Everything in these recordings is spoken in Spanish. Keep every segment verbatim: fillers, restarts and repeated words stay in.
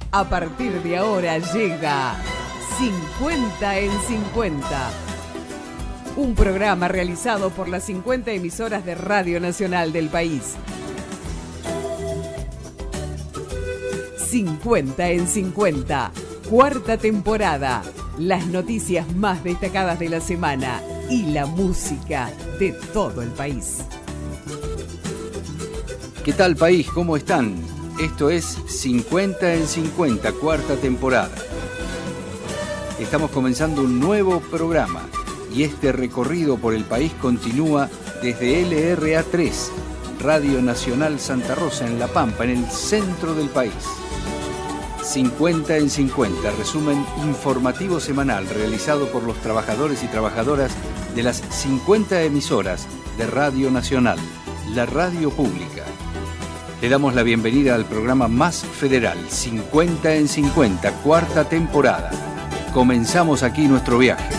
A partir de ahora llega cincuenta en cincuenta. Un programa realizado por las cincuenta emisoras de Radio Nacional del país. cincuenta en cincuenta, cuarta temporada. Las noticias más destacadas de la semana y la música de todo el país. ¿Qué tal, país? ¿Cómo están? Esto es cincuenta en cincuenta, cuarta temporada. Estamos comenzando un nuevo programa y este recorrido por el país continúa desde L R A tres, Radio Nacional Santa Rosa en La Pampa, en el centro del país. cincuenta en cincuenta, resumen informativo semanal realizado por los trabajadores y trabajadoras de las cincuenta emisoras de Radio Nacional, la radio pública. Le damos la bienvenida al programa más federal, cincuenta en cincuenta, cuarta temporada. Comenzamos aquí nuestro viaje.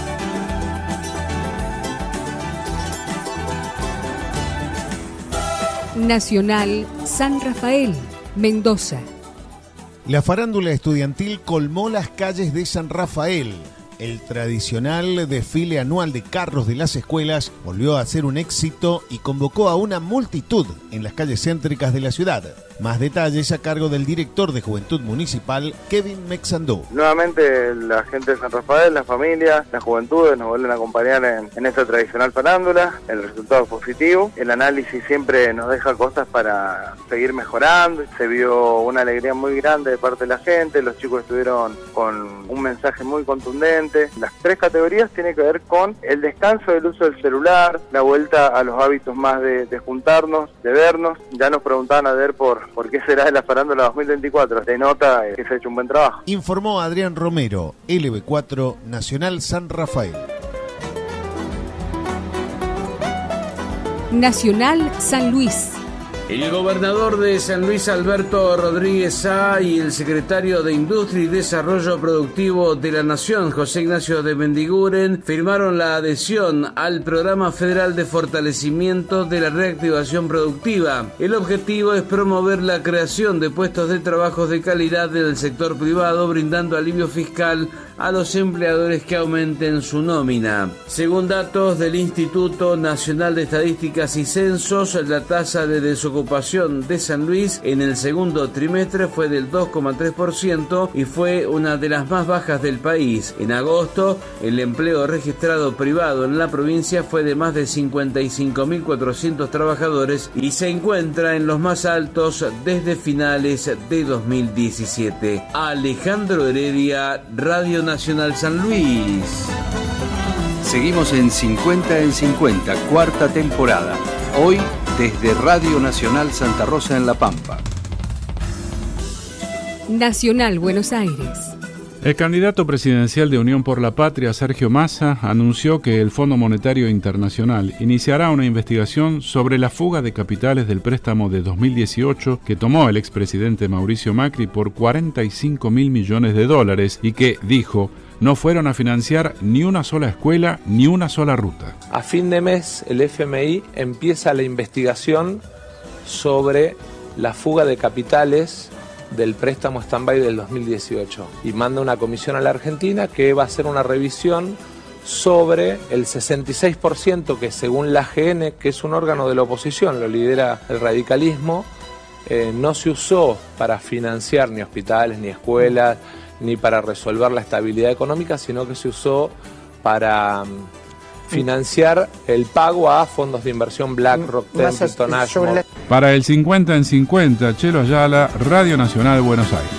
Nacional San Rafael, Mendoza. La farándula estudiantil colmó las calles de San Rafael. El tradicional desfile anual de carros de las escuelas volvió a ser un éxito y convocó a una multitud en las calles céntricas de la ciudad. Más detalles a cargo del director de Juventud Municipal, Kevin Mexandó. Nuevamente la gente de San Rafael, la familia, las juventudes nos vuelven a acompañar en, en esta tradicional farándula. El resultado es positivo. El análisis siempre nos deja cosas para seguir mejorando. Se vio una alegría muy grande de parte de la gente. Los chicos estuvieron con un mensaje muy contundente. Las tres categorías tienen que ver con el descanso del uso del celular, la vuelta a los hábitos más de, de juntarnos, de vernos. Ya nos preguntaban a ver por ¿Por qué será de la farándula dos mil veinticuatro? Denota que se ha hecho un buen trabajo. Informó Adrián Romero, L B cuatro, Nacional San Rafael. Nacional San Luis. El gobernador de San Luis, Alberto Rodríguez Sá, y el secretario de Industria y Desarrollo Productivo de la Nación, José Ignacio de Mendiguren, firmaron la adhesión al Programa Federal de Fortalecimiento de la Reactivación Productiva. El objetivo es promover la creación de puestos de trabajo de calidad en el sector privado, brindando alivio fiscal a los empleadores que aumenten su nómina. Según datos del Instituto Nacional de Estadísticas y Censos, la tasa de desocupación de San Luis en el segundo trimestre fue del dos coma tres por ciento y fue una de las más bajas del país. En agosto, el empleo registrado privado en la provincia fue de más de cincuenta y cinco mil cuatrocientos trabajadores y se encuentra en los más altos desde finales de dos mil diecisiete. Alejandro Heredia, Radio Nacional San Luis. Seguimos en cincuenta en cincuenta, cuarta temporada. Hoy desde Radio Nacional Santa Rosa en La Pampa. Nacional Buenos Aires. El candidato presidencial de Unión por la Patria, Sergio Massa, anunció que el Fondo Monetario Internacional iniciará una investigación sobre la fuga de capitales del préstamo de dos mil dieciocho que tomó el expresidente Mauricio Macri por cuarenta y cinco mil millones de dólares y que, dijo, no fueron a financiar ni una sola escuela ni una sola ruta. A fin de mes, el F M I empieza la investigación sobre la fuga de capitales del préstamo stand-by del dos mil dieciocho y manda una comisión a la Argentina que va a hacer una revisión sobre el sesenta y seis por ciento que, según la A G N, que es un órgano de la oposición, lo lidera el radicalismo, eh, no se usó para financiar ni hospitales, ni escuelas, ni para resolver la estabilidad económica, sino que se usó para um, financiar el pago a fondos de inversión BlackRock, Templeton, Ashmore. Para el cincuenta en cincuenta, Chelo Ayala, Radio Nacional Buenos Aires.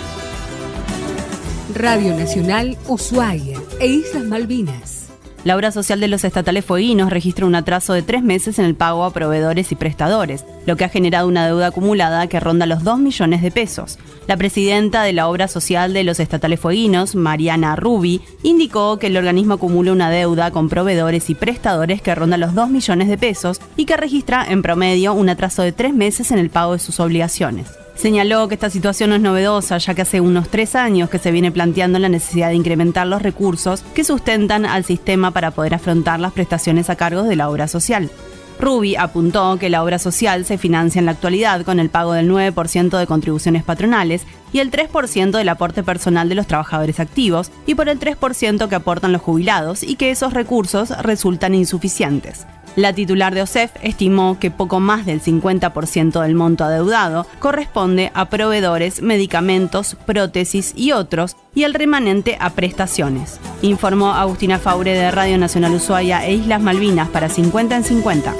Radio Nacional Ushuaia e Islas Malvinas. La obra social de los estatales fueguinos registra un atraso de tres meses en el pago a proveedores y prestadores, lo que ha generado una deuda acumulada que ronda los dos millones de pesos. La presidenta de la obra social de los estatales fueguinos, Mariana Rubi, indicó que el organismo acumula una deuda con proveedores y prestadores que ronda los dos millones de pesos y que registra en promedio un atraso de tres meses en el pago de sus obligaciones. Señaló que esta situación no es novedosa, ya que hace unos tres años que se viene planteando la necesidad de incrementar los recursos que sustentan al sistema para poder afrontar las prestaciones a cargo de la obra social. Rubi apuntó que la obra social se financia en la actualidad con el pago del nueve por ciento de contribuciones patronales y el tres por ciento del aporte personal de los trabajadores activos y por el tres por ciento que aportan los jubilados y que esos recursos resultan insuficientes. La titular de O S E F estimó que poco más del cincuenta por ciento del monto adeudado corresponde a proveedores, medicamentos, prótesis y otros, y el remanente a prestaciones. Informó Agustina Faure de Radio Nacional Ushuaia e Islas Malvinas para cincuenta en cincuenta.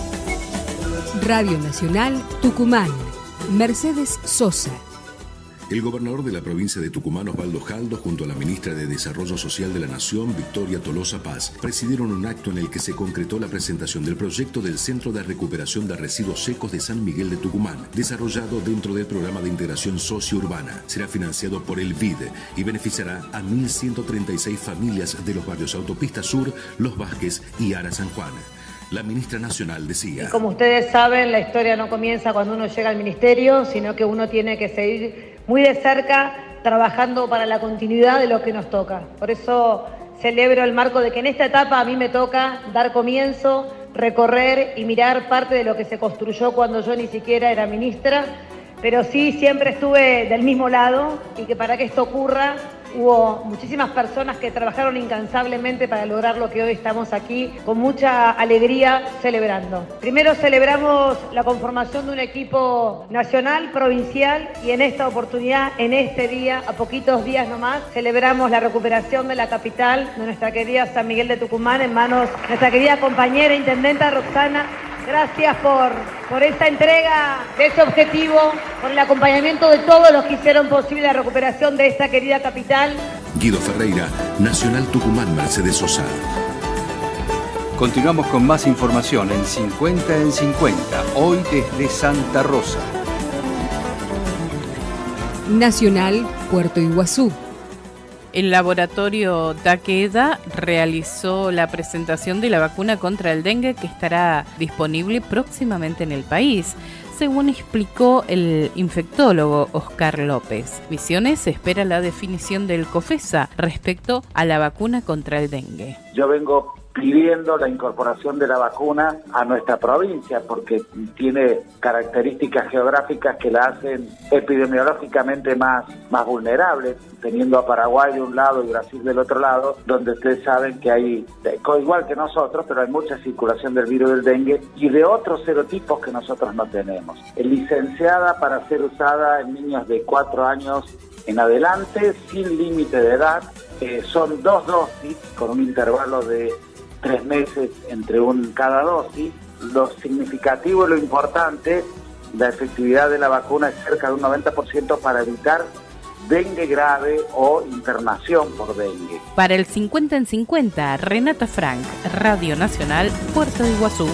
Radio Nacional Tucumán. Mercedes Sosa. El gobernador de la provincia de Tucumán, Osvaldo Jaldo, junto a la ministra de Desarrollo Social de la Nación, Victoria Tolosa Paz, presidieron un acto en el que se concretó la presentación del proyecto del Centro de Recuperación de Residuos Secos de San Miguel de Tucumán, desarrollado dentro del Programa de Integración Sociourbana. Será financiado por el V I D y beneficiará a mil ciento treinta y seis familias de los barrios Autopista Sur, Los Vázquez y Ara San Juan. La ministra nacional decía: y como ustedes saben, la historia no comienza cuando uno llega al ministerio, sino que uno tiene que seguir muy de cerca trabajando para la continuidad de lo que nos toca. Por eso celebro el marco de que en esta etapa a mí me toca dar comienzo, recorrer y mirar parte de lo que se construyó cuando yo ni siquiera era ministra, pero sí siempre estuve del mismo lado, y que para que esto ocurra hubo muchísimas personas que trabajaron incansablemente para lograr lo que hoy estamos aquí con mucha alegría celebrando. Primero celebramos la conformación de un equipo nacional, provincial, y en esta oportunidad, en este día, a poquitos días nomás, celebramos la recuperación de la capital de nuestra querida San Miguel de Tucumán en manos de nuestra querida compañera intendenta Roxana. Gracias por, por esta entrega de ese objetivo, por el acompañamiento de todos los que hicieron posible la recuperación de esta querida capital. Guido Ferreira, Nacional Tucumán, Mercedes Sosa. Continuamos con más información en cincuenta en cincuenta, hoy desde Santa Rosa. Nacional Puerto Iguazú. El laboratorio Takeda realizó la presentación de la vacuna contra el dengue que estará disponible próximamente en el país, según explicó el infectólogo Oscar López. Misiones espera la definición del COFESA respecto a la vacuna contra el dengue. Yo vengo pidiendo la incorporación de la vacuna a nuestra provincia porque tiene características geográficas que la hacen epidemiológicamente más, más vulnerable, teniendo a Paraguay de un lado y Brasil del otro lado, donde ustedes saben que hay, igual que nosotros, pero hay mucha circulación del virus del dengue y de otros serotipos que nosotros no tenemos. Es licenciada para ser usada en niños de cuatro años en adelante, sin límite de edad. Eh, son dos dosis con un intervalo de tres meses entre un cada dosis. Lo significativo y lo importante, la efectividad de la vacuna es cerca de un noventa por ciento para evitar dengue grave o internación por dengue. Para el cincuenta en cincuenta, Renata Frank, Radio Nacional, Puerto de Iguazú.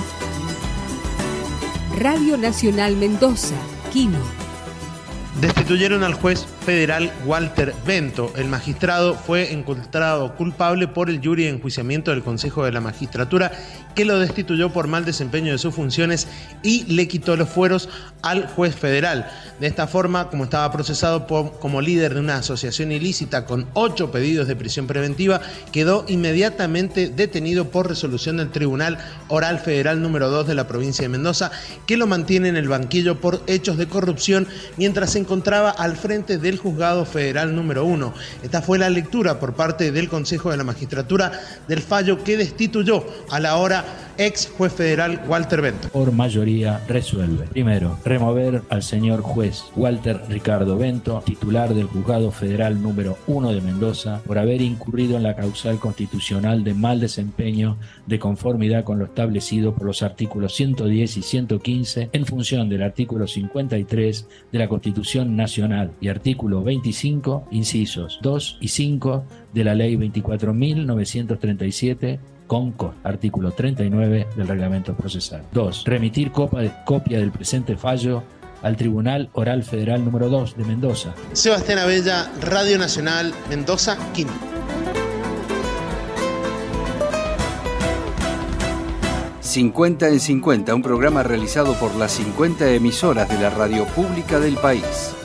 Radio Nacional Mendoza, Quino. Destituyeron al juez federal Walter Bento. El magistrado fue encontrado culpable por el jury de enjuiciamiento del Consejo de la Magistratura, que lo destituyó por mal desempeño de sus funciones y le quitó los fueros al juez federal. De esta forma, como estaba procesado por, como líder de una asociación ilícita con ocho pedidos de prisión preventiva, quedó inmediatamente detenido por resolución del Tribunal Oral Federal número dos de la provincia de Mendoza, que lo mantiene en el banquillo por hechos de corrupción mientras se encontraba al frente del Juzgado Federal número uno. Esta fue la lectura por parte del Consejo de la Magistratura del fallo que destituyó a la ahora ex juez federal Walter Bento. Por mayoría resuelve. Primero, remover al señor juez Walter Ricardo Bento, titular del Juzgado Federal número uno de Mendoza, por haber incurrido en la causal constitucional de mal desempeño de conformidad con lo establecido por los artículos ciento diez y ciento quince en función del artículo cincuenta y tres de la Constitución Nacional y artículo veinticinco, incisos dos y cinco de la Ley veinticuatro mil novecientos treinta y siete, con costo. Artículo treinta y nueve del Reglamento Procesal. dos. Remitir copa de, copia del presente fallo al Tribunal Oral Federal número dos de Mendoza. Sebastián Abella, Radio Nacional, Mendoza, Quino. cincuenta en cincuenta, un programa realizado por las cincuenta emisoras de la radio pública del país.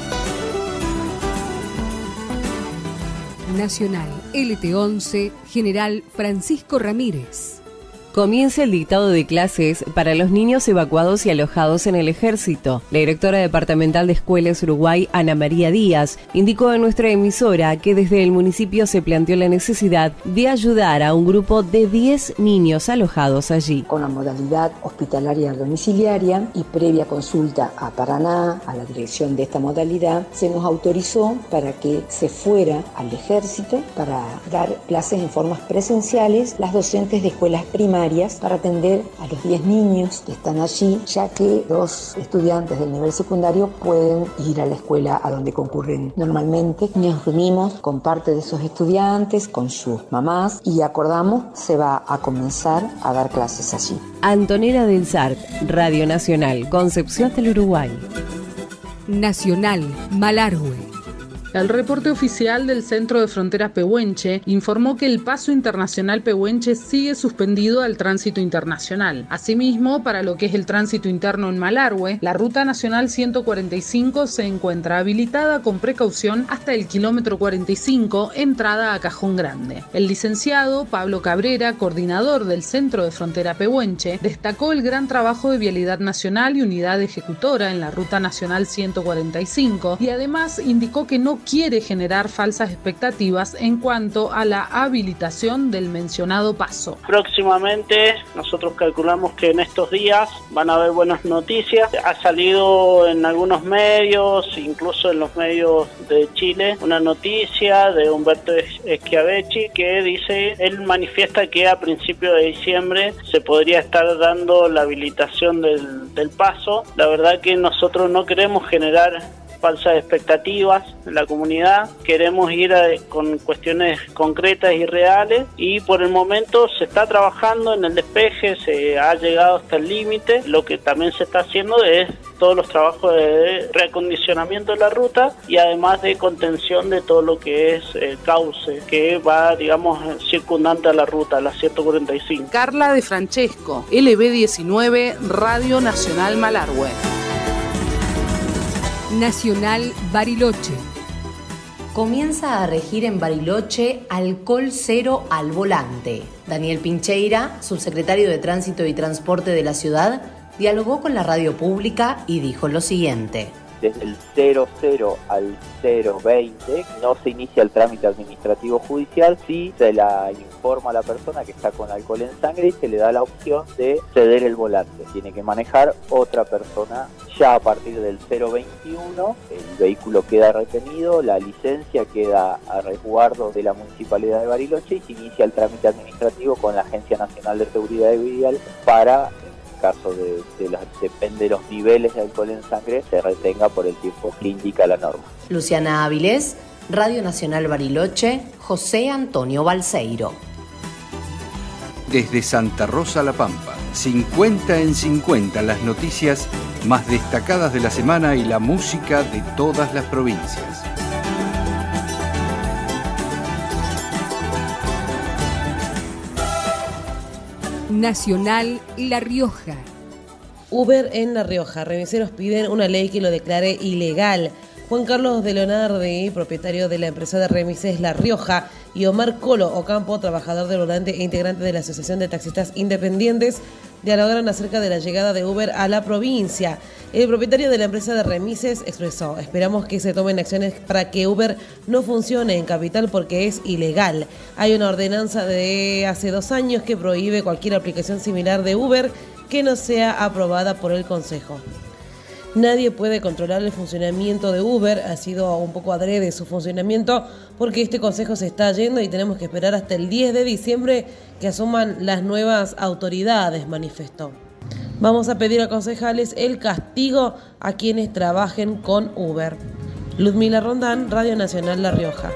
Nacional L T once, General Francisco Ramírez. Comienza el dictado de clases para los niños evacuados y alojados en el ejército. La directora departamental de Escuelas Uruguay, Ana María Díaz, indicó en nuestra emisora que desde el municipio se planteó la necesidad de ayudar a un grupo de diez niños alojados allí. Con la modalidad hospitalaria domiciliaria y previa consulta a Paraná, a la dirección de esta modalidad, se nos autorizó para que se fuera al ejército para dar clases en formas presenciales las docentes de escuelas primarias para atender a los diez niños que están allí, ya que los estudiantes del nivel secundario pueden ir a la escuela a donde concurren normalmente. Nos reunimos con parte de esos estudiantes, con sus mamás, y acordamos se va a comenzar a dar clases allí. Antonella del Sart, Radio Nacional, Concepción del Uruguay. Nacional, Malargüe. El reporte oficial del Centro de Fronteras Pehuenche informó que el paso internacional Pehuenche sigue suspendido al tránsito internacional. Asimismo, para lo que es el tránsito interno en Malargüe, la Ruta Nacional ciento cuarenta y cinco se encuentra habilitada con precaución hasta el kilómetro cuarenta y cinco, entrada a Cajón Grande. El licenciado Pablo Cabrera, coordinador del Centro de Frontera Pehuenche, destacó el gran trabajo de Vialidad Nacional y Unidad Ejecutora en la Ruta Nacional ciento cuarenta y cinco y además indicó que no quiere generar falsas expectativas en cuanto a la habilitación del mencionado paso. Próximamente nosotros calculamos que en estos días van a haber buenas noticias. Ha salido en algunos medios, incluso en los medios de Chile, una noticia de Humberto Schiavetti que dice, él manifiesta que a principios de diciembre se podría estar dando la habilitación del, del paso. La verdad que nosotros no queremos generar falsas expectativas en la comunidad, queremos ir a, con cuestiones concretas y reales, y por el momento se está trabajando en el despeje, se ha llegado hasta el límite. Lo que también se está haciendo es todos los trabajos de reacondicionamiento de la ruta y además de contención de todo lo que es el cauce que va, digamos, circundante a la ruta, la ciento cuarenta y cinco. Carla de Francesco, L B diecinueve, Radio Nacional Malargüe. Nacional Bariloche. Comienza a regir en Bariloche alcohol cero al volante. Daniel Pincheira, subsecretario de Tránsito y Transporte de la ciudad, dialogó con la radio pública y dijo lo siguiente. Desde el cero cero al cero veinte no se inicia el trámite administrativo judicial, sí se la informa a la persona que está con alcohol en sangre y se le da la opción de ceder el volante. Tiene que manejar otra persona. Ya a partir del cero veintiuno el vehículo queda retenido, la licencia queda a resguardo de la Municipalidad de Bariloche y se inicia el trámite administrativo con la Agencia Nacional de Seguridad Vial para, caso de, de los, depende de los niveles de alcohol en sangre, se retenga por el tiempo que indica la norma. Luciana Áviles, Radio Nacional Bariloche, José Antonio Balseiro. Desde Santa Rosa La Pampa, cincuenta en cincuenta, las noticias más destacadas de la semana y la música de todas las provincias. Nacional La Rioja. Uber en La Rioja. Remiseros piden una ley que lo declare ilegal. Juan Carlos de Leonardi, propietario de la empresa de remises La Rioja, y Omar Colo Ocampo, trabajador del volante e integrante de la Asociación de Taxistas Independientes, dialogaron acerca de la llegada de Uber a la provincia. El propietario de la empresa de remises expresó: esperamos que se tomen acciones para que Uber no funcione en Capital porque es ilegal. Hay una ordenanza de hace dos años que prohíbe cualquier aplicación similar de Uber que no sea aprobada por el Consejo. Nadie puede controlar el funcionamiento de Uber, ha sido un poco adrede su funcionamiento porque este consejo se está yendo y tenemos que esperar hasta el diez de diciembre que asuman las nuevas autoridades, manifestó. Vamos a pedir a concejales el castigo a quienes trabajen con Uber. Ludmila Rondán, Radio Nacional La Rioja.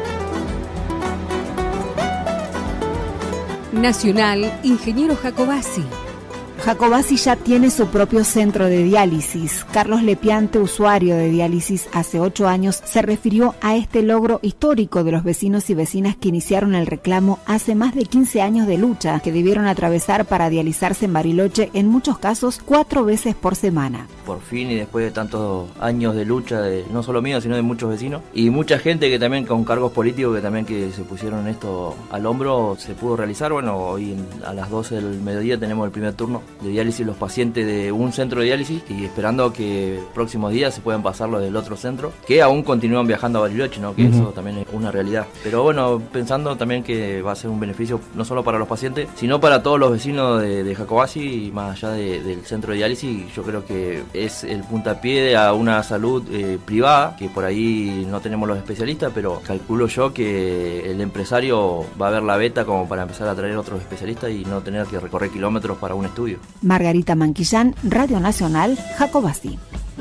Nacional Ingeniero Jacobasi. Jacobasi ya tiene su propio centro de diálisis. Carlos Lepiante, usuario de diálisis hace ocho años, se refirió a este logro histórico de los vecinos y vecinas que iniciaron el reclamo hace más de quince años de lucha que debieron atravesar para dializarse en Bariloche, en muchos casos cuatro veces por semana. por fin y después de tantos años de lucha, de no solo mío, sino de muchos vecinos. Y mucha gente que también con cargos políticos que también que se pusieron esto al hombro, se pudo realizar. Bueno, hoy a las doce del mediodía tenemos el primer turno de diálisis los pacientes de un centro de diálisis y esperando que próximos días se puedan pasar los del otro centro, que aún continúan viajando a Bariloche, ¿no? Que uh-huh. eso también es una realidad. Pero bueno, pensando también que va a ser un beneficio no solo para los pacientes, sino para todos los vecinos de, de Jacobacci y más allá de, del centro de diálisis. Yo creo que es el puntapié a una salud eh, privada, que por ahí no tenemos los especialistas, pero calculo yo que el empresario va a ver la beta como para empezar a traer otros especialistas y no tener que recorrer kilómetros para un estudio. Margarita Manquillán, Radio Nacional, Jacobacci.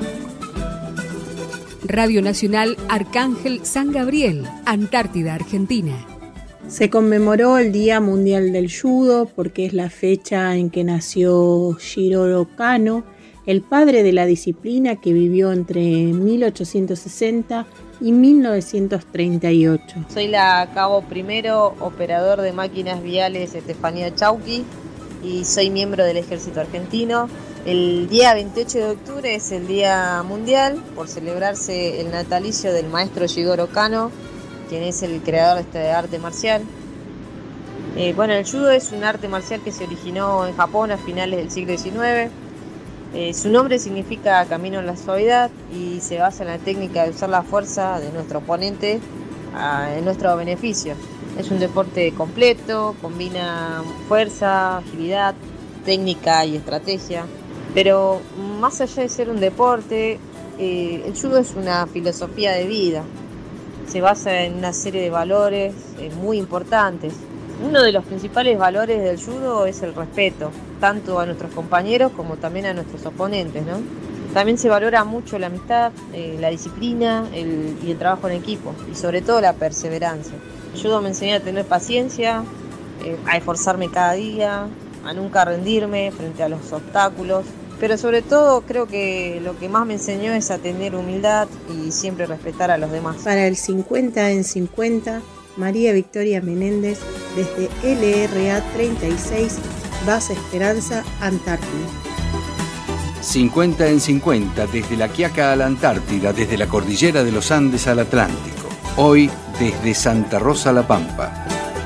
Radio Nacional Arcángel San Gabriel, Antártida, Argentina. Se conmemoró el Día Mundial del Judo porque es la fecha en que nació Jigoro Kano, el padre de la disciplina que vivió entre mil ochocientos sesenta y mil novecientos treinta y ocho. Soy la cabo primero, operador de máquinas viales Estefanía Chauqui y soy miembro del Ejército Argentino. El día veintiocho de octubre es el Día Mundial por celebrarse el natalicio del maestro Jigoro Kano, quien es el creador de este arte marcial. Eh, bueno, el judo es un arte marcial que se originó en Japón a finales del siglo diecinueve. Eh, su nombre significa camino en la suavidad y se basa en la técnica de usar la fuerza de nuestro oponente a, en nuestro beneficio. Es un deporte completo, combina fuerza, agilidad, técnica y estrategia. Pero más allá de ser un deporte, eh, el judo es una filosofía de vida. Se basa en una serie de valores eh, muy importantes. Uno de los principales valores del judo es el respeto, tanto a nuestros compañeros como también a nuestros oponentes, ¿no? También se valora mucho la amistad, eh, la disciplina el, y el trabajo en equipo, y sobre todo la perseverancia. El judo me enseñó a tener paciencia, eh, a esforzarme cada día, a nunca rendirme frente a los obstáculos, pero sobre todo creo que lo que más me enseñó es a tener humildad y siempre respetar a los demás. Para el cincuenta en cincuenta, María Victoria Menéndez, desde L R A treinta y seis, Base Esperanza, Antártida. cincuenta en cincuenta, desde la Quiaca a la Antártida, desde la cordillera de los Andes al Atlántico. Hoy, desde Santa Rosa La Pampa.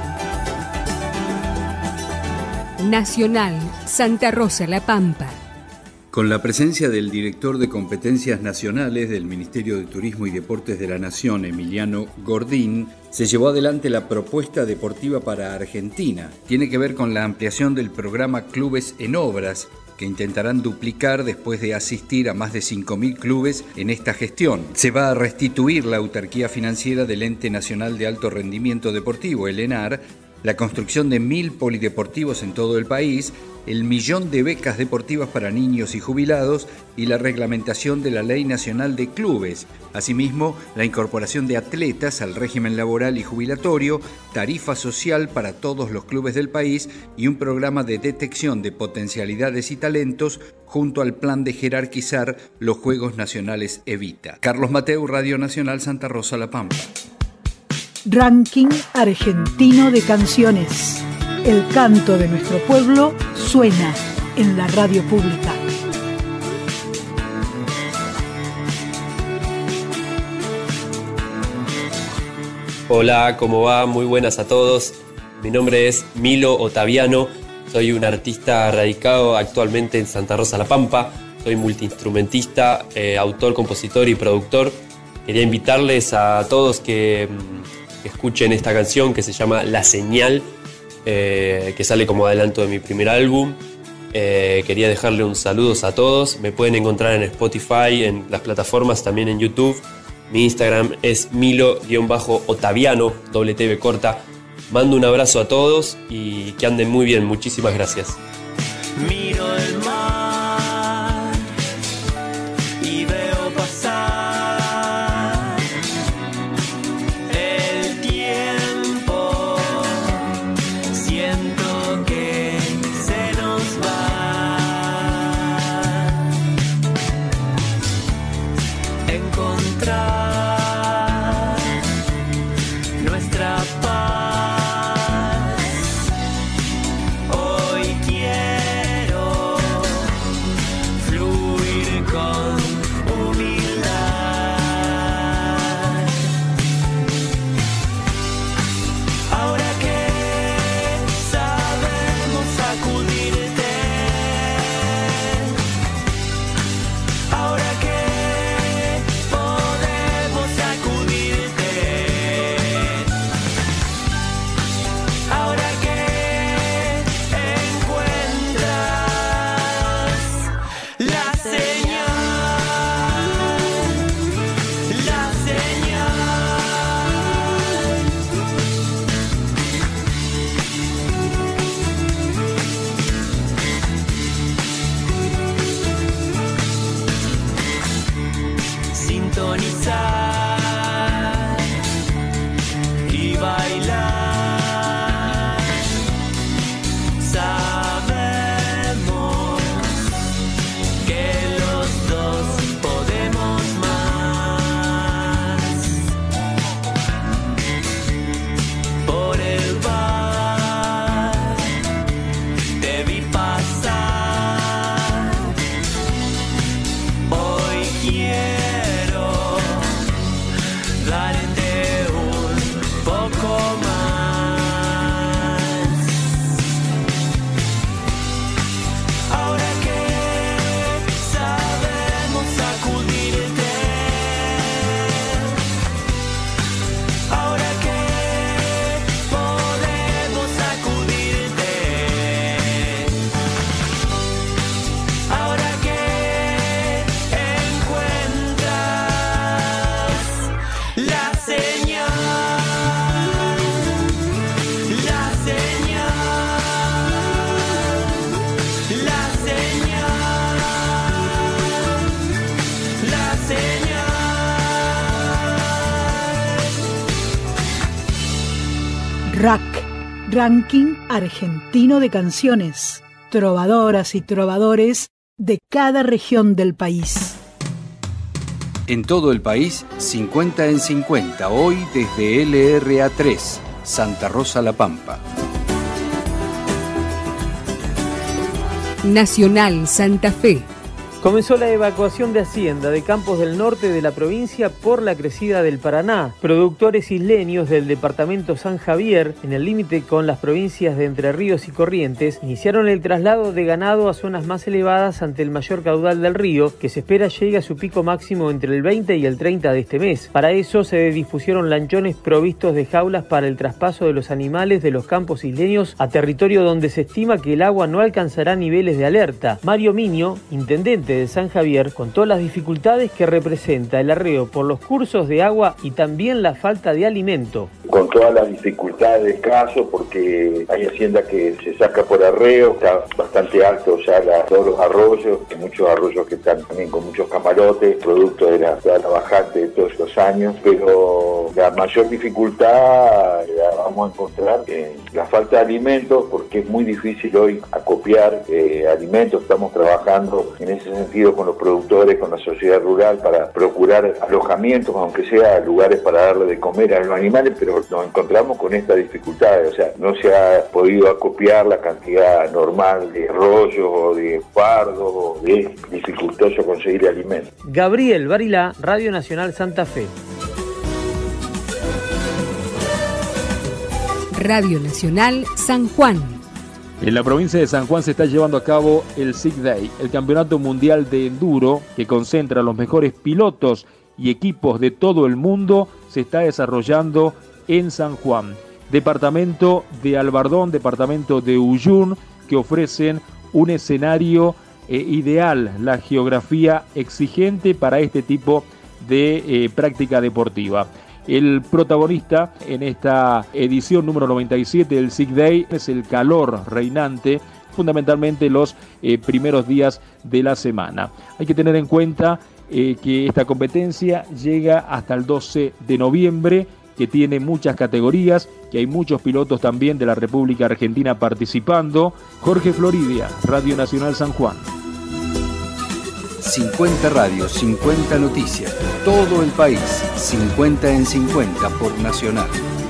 Nacional, Santa Rosa La Pampa. Con la presencia del director de Competencias Nacionales del Ministerio de Turismo y Deportes de la Nación, Emiliano Gordín, se llevó adelante la propuesta deportiva para Argentina. Tiene que ver con la ampliación del programa Clubes en Obras, que intentarán duplicar después de asistir a más de cinco mil clubes en esta gestión. Se va a restituir la autarquía financiera del Ente Nacional de Alto Rendimiento Deportivo, el ENAR, la construcción de mil polideportivos en todo el país, el millón de becas deportivas para niños y jubilados y la reglamentación de la Ley Nacional de Clubes. Asimismo, la incorporación de atletas al régimen laboral y jubilatorio, tarifa social para todos los clubes del país y un programa de detección de potencialidades y talentos junto al plan de jerarquizar los Juegos Nacionales Evita. Carlos Mateu, Radio Nacional Santa Rosa La Pampa. Ranking argentino de canciones. El canto de nuestro pueblo suena en la radio pública. Hola, ¿cómo va? Muy buenas a todos. Mi nombre es Milo Otaviano. Soy un artista radicado actualmente en Santa Rosa La Pampa. Soy multiinstrumentista, eh, autor, compositor y productor. Quería invitarles a todos que escuchen esta canción que se llama La Señal, eh, que sale como adelanto de mi primer álbum. Eh, quería dejarle un saludo a todos. Me pueden encontrar en Spotify, en las plataformas, también en YouTube. Mi Instagram es Milo-Otaviano, doble T V corta. Mando un abrazo a todos y que anden muy bien. Muchísimas gracias. Miro el mar y veo pasar el tiempo. Siento que se nos va. Encontrar nuestra paz. Hoy quiero darte un poco más. Ahora que sabemos sacudirte, ahora que podemos sacudirte, ahora que encuentras la señal, la señal, la señal, la señal. R A C, Ranking Argentino de Canciones. Trovadoras y trovadores de cada región del país. En todo el país, cincuenta en cincuenta, hoy desde L R A tres, Santa Rosa La Pampa. Nacional Santa Fe. Comenzó la evacuación de Hacienda de campos del norte de la provincia por la crecida del Paraná. Productores isleños del departamento San Javier, en el límite con las provincias de Entre Ríos y Corrientes, iniciaron el traslado de ganado a zonas más elevadas ante el mayor caudal del río, que se espera llegue a su pico máximo entre el veinte y el treinta de este mes. Para eso se dispusieron lanchones provistos de jaulas para el traspaso de los animales de los campos isleños a territorio donde se estima que el agua no alcanzará niveles de alerta. Mario Miño, intendente de San Javier, contó las dificultades que representa el arreo por los cursos de agua y también la falta de alimento. Con todas las dificultades del caso, porque hay hacienda que se saca por arreo, está bastante alto ya la, todos los arroyos, hay muchos arroyos que están también con muchos camarotes, producto de la, de la bajante de todos los años, pero la mayor dificultad la vamos a encontrar en la falta de alimentos, porque es muy difícil hoy acopiar eh, alimentos. Estamos trabajando en ese sentido con los productores, con la sociedad rural, para procurar alojamientos, aunque sea lugares para darle de comer a los animales, pero nos encontramos con esta dificultad, o sea, no se ha podido acopiar la cantidad normal de rollos o de fardos, o de dificultoso conseguir alimentos. Gabriel Barilá, Radio Nacional Santa Fe. Radio Nacional San Juan. En la provincia de San Juan se está llevando a cabo el S I C Day, el Campeonato Mundial de Enduro, que concentra a los mejores pilotos y equipos de todo el mundo. Se está desarrollando en San Juan, departamento de Albardón, departamento de Uyún, que ofrecen un escenario eh, ideal, la geografía exigente para este tipo de eh, práctica deportiva. El protagonista en esta edición número noventa y siete del S I C Day es el calor reinante, fundamentalmente los eh, primeros días de la semana. Hay que tener en cuenta eh, que esta competencia llega hasta el doce de noviembre, que tiene muchas categorías, que hay muchos pilotos también de la República Argentina participando. Jorge Floridia, Radio Nacional San Juan. cincuenta radios, cincuenta noticias, todo el país, cincuenta en cincuenta por Nacional.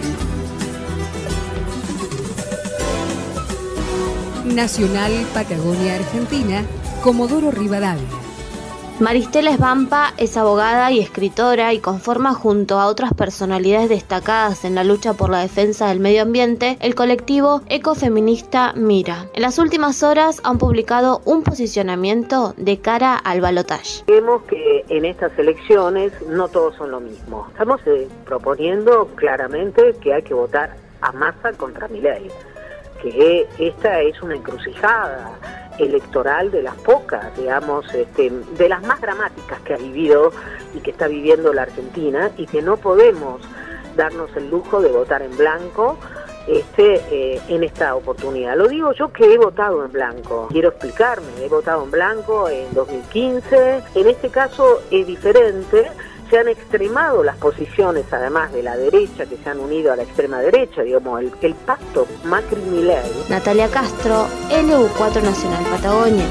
Nacional Patagonia Argentina, Comodoro Rivadavia. Maristela Esbampa es abogada y escritora y conforma junto a otras personalidades destacadas en la lucha por la defensa del medio ambiente el colectivo ecofeminista Mira. En las últimas horas han publicado un posicionamiento de cara al balotaje. Vemos que en estas elecciones no todos son lo mismo. Estamos eh, proponiendo claramente que hay que votar a Massa contra Milei, que esta es una encrucijada electoral de las pocas, digamos, este, de las más dramáticas que ha vivido y que está viviendo la Argentina, y que no podemos darnos el lujo de votar en blanco este, eh, en esta oportunidad. Lo digo yo, que he votado en blanco. Quiero explicarme, he votado en blanco en dos mil quince, en este caso es diferente. Se han extremado las posiciones, además de la derecha, que se han unido a la extrema derecha, digamos, el, el pacto Macri-Milei. Natalia Castro, L U cuatro Nacional Patagonia.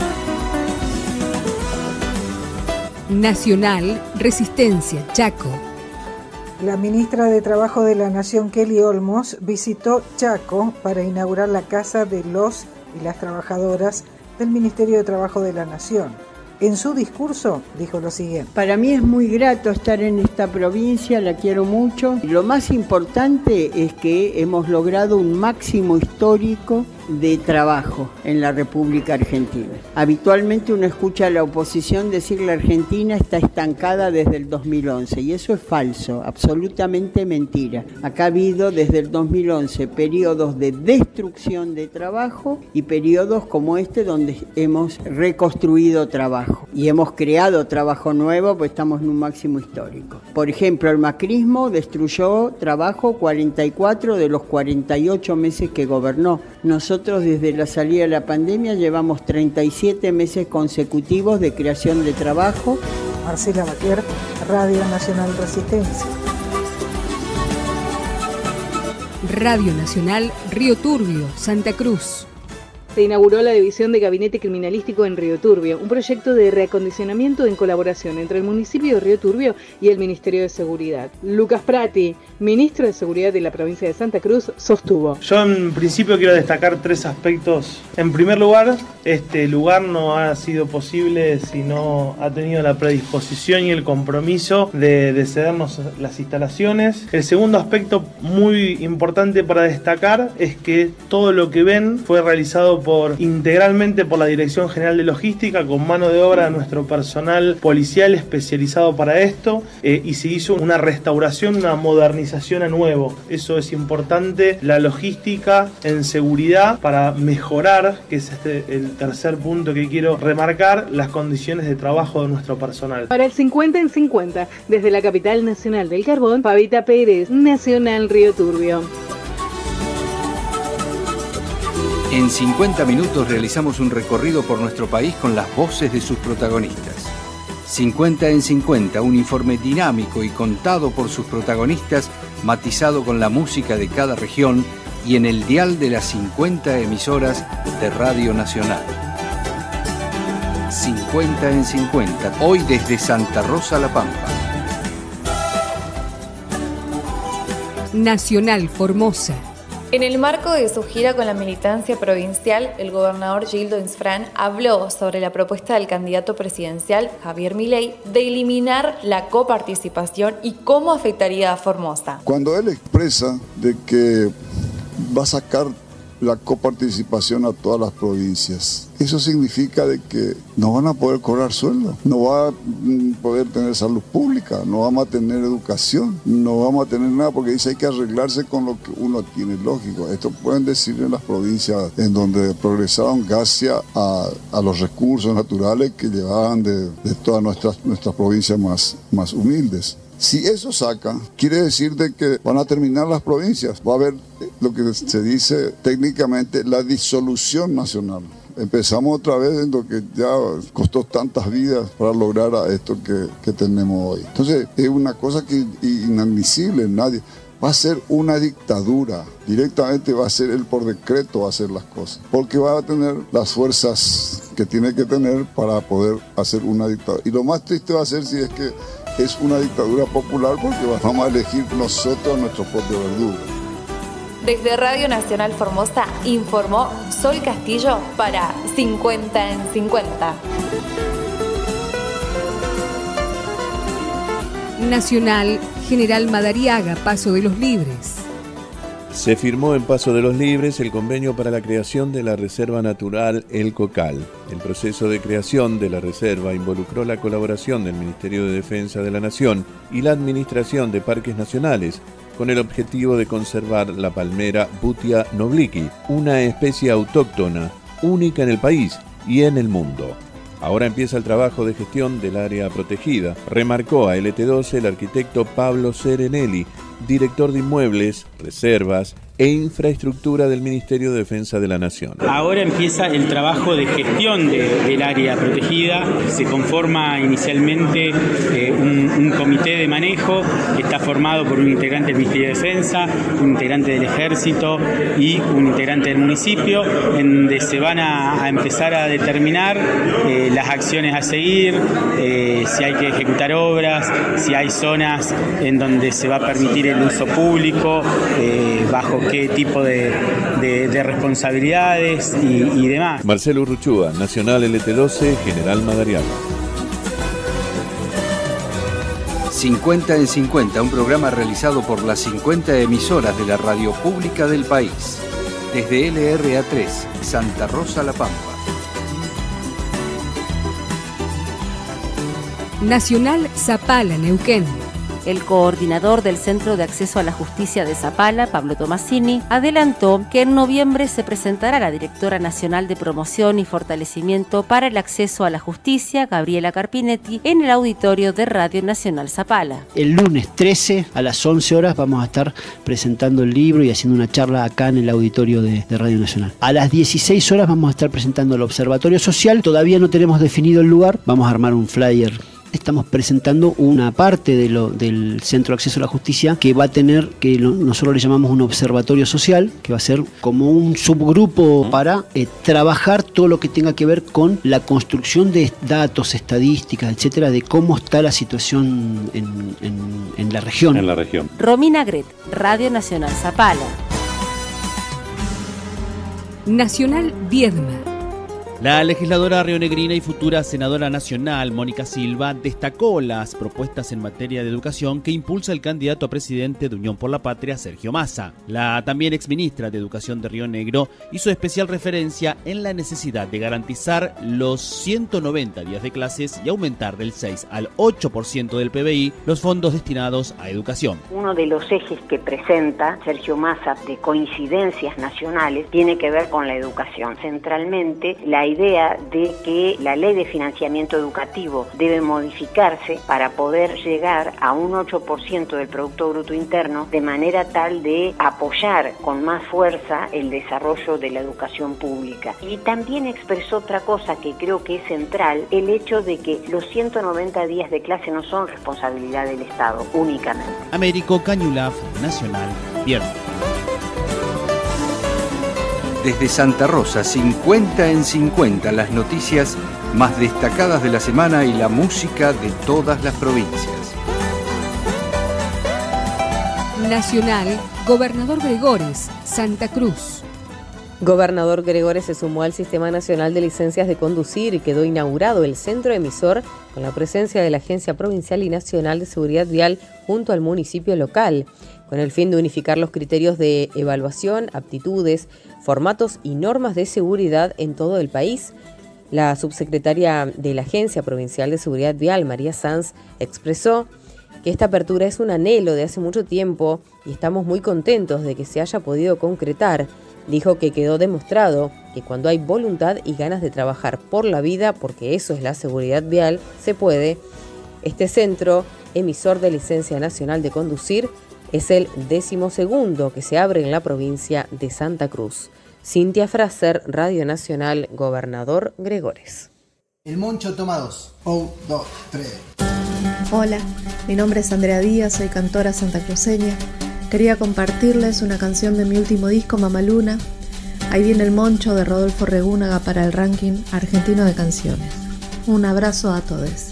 Nacional Resistencia Chaco. La ministra de Trabajo de la Nación, Kelly Olmos, visitó Chaco para inaugurar la Casa de los y las Trabajadoras del Ministerio de Trabajo de la Nación. En su discurso dijo lo siguiente. Para mí es muy grato estar en esta provincia, la quiero mucho. Lo más importante es que hemos logrado un máximo histórico de trabajo en la República Argentina. Habitualmente uno escucha a la oposición decir que la Argentina está estancada desde el dos mil once y eso es falso, absolutamente mentira. Acá ha habido desde el dos mil once periodos de destrucción de trabajo y periodos como este donde hemos reconstruido trabajo y hemos creado trabajo nuevo, pues estamos en un máximo histórico. Por ejemplo, el macrismo destruyó trabajo cuarenta y cuatro de los cuarenta y ocho meses que gobernó. Nosotros desde la salida de la pandemia llevamos treinta y siete meses consecutivos de creación de trabajo. Marcela Batier, Radio Nacional Resistencia. Radio Nacional Río Turbio, Santa Cruz. Se inauguró la División de Gabinete Criminalístico en Río Turbio, un proyecto de reacondicionamiento en colaboración entre el municipio de Río Turbio y el Ministerio de Seguridad. Lucas Prati, ministro de Seguridad de la provincia de Santa Cruz, sostuvo. Yo en principio quiero destacar tres aspectos. En primer lugar, este lugar no ha sido posible si no ha tenido la predisposición y el compromiso de, de cedernos las instalaciones. El segundo aspecto muy importante para destacar es que todo lo que ven fue realizado por integralmente por la Dirección General de Logística, con mano de obra de nuestro personal policial especializado para esto, eh, y se hizo una restauración, una modernización a nuevo. Eso es importante, la logística en seguridad para mejorar, que es este el tercer punto que quiero remarcar, las condiciones de trabajo de nuestro personal. Para el cincuenta en cincuenta, desde la capital nacional del carbón, Pavita Pérez, Nacional Río Turbio. En cincuenta minutos realizamos un recorrido por nuestro país con las voces de sus protagonistas. cincuenta en cincuenta, un informe dinámico y contado por sus protagonistas, matizado con la música de cada región y en el dial de las cincuenta emisoras de Radio Nacional. cincuenta en cincuenta, hoy desde Santa Rosa La Pampa. Nacional Formosa. En el marco de su gira con la militancia provincial, el gobernador Gildo Insfrán habló sobre la propuesta del candidato presidencial Javier Milei de eliminar la coparticipación y cómo afectaría a Formosa. Cuando él expresa de que va a sacar la coparticipación a todas las provincias, eso significa de que no van a poder cobrar sueldo, no va a poder tener salud pública, no vamos a tener educación, no vamos a tener nada, porque dice hay que arreglarse con lo que uno tiene. Lógico, esto pueden decir en las provincias en donde progresaron gracias a, a los recursos naturales que llevaban de, de todas nuestras, nuestras provincias más, más humildes. Si eso saca, quiere decir de que van a terminar las provincias, va a haber lo que se dice técnicamente la disolución nacional. Empezamos otra vez en lo que ya costó tantas vidas para lograr a esto que, que tenemos hoy. Entonces es una cosa que inadmisible, nadie. Va a ser una dictadura, directamente va a ser él por decreto va a hacer las cosas, porque va a tener las fuerzas que tiene que tener para poder hacer una dictadura. Y lo más triste va a ser si es que es una dictadura popular, porque vamos a elegir nosotros a nuestro propio verdugo. Desde Radio Nacional Formosa informó Sol Castillo para cincuenta en cincuenta. Nacional General Madariaga, Paso de los Libres. Se firmó en Paso de los Libres el convenio para la creación de la Reserva Natural El Cocal. El proceso de creación de la reserva involucró la colaboración del Ministerio de Defensa de la Nación y la Administración de Parques Nacionales, con el objetivo de conservar la palmera Butia nobliqui, una especie autóctona, única en el país y en el mundo. Ahora empieza el trabajo de gestión del área protegida, remarcó a L T doce el arquitecto Pablo Serenelli, director de Inmuebles, Reservas e Infraestructura del Ministerio de Defensa de la Nación. Ahora empieza el trabajo de gestión de, del área protegida. Se conforma inicialmente eh, un, un comité de manejo que está formado por un integrante del Ministerio de Defensa, un integrante del Ejército y un integrante del municipio, en donde se van a, a empezar a determinar eh, las acciones a seguir, eh, si hay que ejecutar obras, si hay zonas en donde se va a permitir el uso público, eh, bajo qué tipo de, de, de responsabilidades y, y demás. Marcelo Urruchúa, Nacional L T doce, General Madariaga. cincuenta en cincuenta, un programa realizado por las cincuenta emisoras de la radio pública del país. Desde L R A tres, Santa Rosa La Pampa. Nacional Zapala, Neuquén. El coordinador del Centro de Acceso a la Justicia de Zapala, Pablo Tomasini, adelantó que en noviembre se presentará la directora nacional de Promoción y Fortalecimiento para el Acceso a la Justicia, Gabriela Carpinetti, en el auditorio de Radio Nacional Zapala. El lunes trece a las once horas vamos a estar presentando el libro y haciendo una charla acá en el auditorio de, de Radio Nacional. A las dieciséis horas vamos a estar presentando el Observatorio Social. Todavía no tenemos definido el lugar, vamos a armar un flyer. Estamos presentando una parte de lo, del Centro de Acceso a la Justicia que va a tener, que lo, nosotros le llamamos un observatorio social, que va a ser como un subgrupo para eh, trabajar todo lo que tenga que ver con la construcción de datos, estadísticas, etcétera, de cómo está la situación en, en, en la región. En la región. Romina Gret, Radio Nacional Zapala. Nacional Viedma. La legisladora rionegrina y futura senadora nacional, Mónica Silva, destacó las propuestas en materia de educación que impulsa el candidato a presidente de Unión por la Patria, Sergio Massa. La también exministra de Educación de Río Negro hizo especial referencia en la necesidad de garantizar los ciento noventa días de clases y aumentar del seis al ocho por ciento del P B I los fondos destinados a educación. Uno de los ejes que presenta Sergio Massa de coincidencias nacionales tiene que ver con la educación. Centralmente, la idea de que la ley de financiamiento educativo debe modificarse para poder llegar a un ocho por ciento del Producto Bruto Interno de manera tal de apoyar con más fuerza el desarrollo de la educación pública. Y también expresó otra cosa que creo que es central, el hecho de que los ciento noventa días de clase no son responsabilidad del Estado únicamente. Américo Cañulaf, Nacional, Viernes. Desde Santa Rosa, cincuenta en cincuenta, las noticias más destacadas de la semana y la música de todas las provincias. Nacional, Gobernador Gregores, Santa Cruz. Gobernador Gregores se sumó al Sistema Nacional de Licencias de Conducir y quedó inaugurado el centro emisor con la presencia de la Agencia Provincial y Nacional de Seguridad Vial junto al municipio local, con el fin de unificar los criterios de evaluación, aptitudes, formatos y normas de seguridad en todo el país. La subsecretaria de la Agencia Provincial de Seguridad Vial, María Sanz, expresó que esta apertura es un anhelo de hace mucho tiempo y estamos muy contentos de que se haya podido concretar. Dijo que quedó demostrado que cuando hay voluntad y ganas de trabajar por la vida, porque eso es la seguridad vial, se puede. Este centro, emisor de licencia nacional de conducir, es el decimosegundo que se abre en la provincia de Santa Cruz. Cintia Fraser, Radio Nacional, Gobernador Gregores. El Moncho toma dos. Un, dos, tres. Hola, mi nombre es Andrea Díaz, soy cantora santacruceña. Quería compartirles una canción de mi último disco, Mamaluna. Ahí viene el Moncho de Rodolfo Regúnaga para el ranking argentino de canciones. Un abrazo a todos.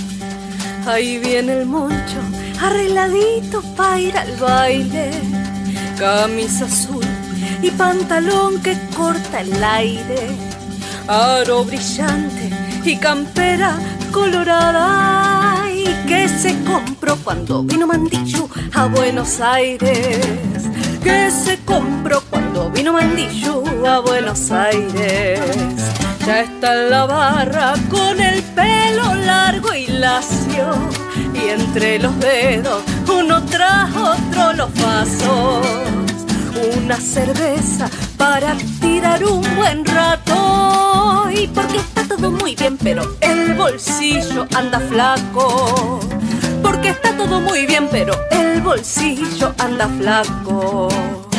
Ahí viene el Moncho, arregladito para ir al baile. Camisa azul y pantalón que corta el aire. Aro brillante y campera colorada. Y que se compró cuando vino Mandillo a Buenos Aires. Que se compró cuando vino Mandillo a Buenos Aires. Ya está en la barra con el pelo largo y lacio. Y entre los dedos uno tras otro los vasos. Una cerveza para tirar un buen rato. Y porque está todo muy bien pero el bolsillo anda flaco. Porque está todo muy bien pero el bolsillo anda flaco.